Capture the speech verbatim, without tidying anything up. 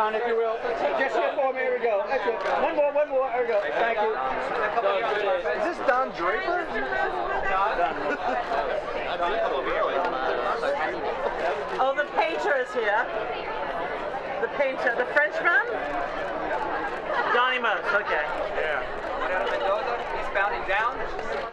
Don, if you will. Just here for me. Here we go. Excellent. One more, one more. There we go. Thank you. Is this Don Draper? Oh, the painter is here. The painter, the Frenchman? Donnie Most, okay. Yeah. He's bounding down.